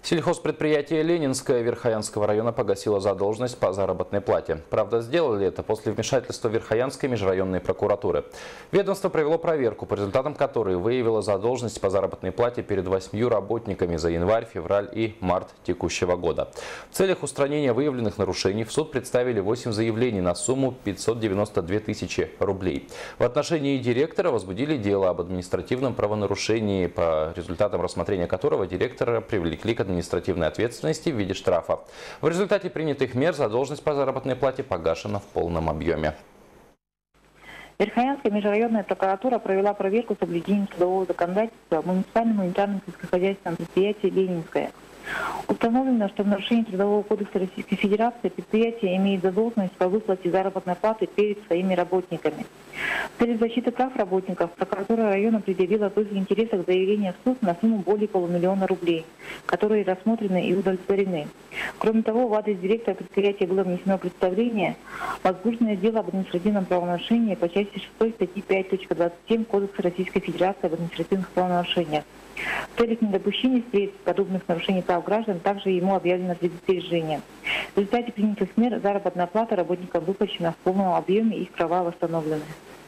Сельхозпредприятие «Ленинское» Верхоянского района погасило задолженность по заработной плате. Правда, сделали это после вмешательства Верхоянской межрайонной прокуратуры. Ведомство провело проверку, по результатам которой выявило задолженность по заработной плате перед 8 работниками за январь, февраль и март текущего года. В целях устранения выявленных нарушений в суд представили 8 заявлений на сумму 592 тысячи рублей. В отношении директора возбудили дело об административном правонарушении, по результатам рассмотрения которого директора привлекли к административной ответственности в виде штрафа. В результате принятых мер задолженность по заработной плате погашена в полном объеме. Верхоянская межрайонная прокуратура провела проверку соблюдения трудового законодательства в муниципальном унитарном сельскохозяйственном предприятии «Ленинское». Установлено, что в нарушении Трудового кодекса Российской Федерации предприятие имеет задолженность по выплате заработной платы перед своими работниками. В целях защиты прав работников прокуратура района предъявила в их интересах заявление в суд на сумму более полумиллиона рублей, которые рассмотрены и удовлетворены. Кроме того, в адрес директора предприятия было внесено представление, возбужденное дело об административном правонарушении по части 6 статьи 5.27 Кодекса Российской Федерации об административных правонарушениях. В целях недопущения встреч подобных нарушений прав граждан также ему объявлено предостережение. В результате принятых мер заработная плата работникам выплачена в полном объеме и их права восстановлены.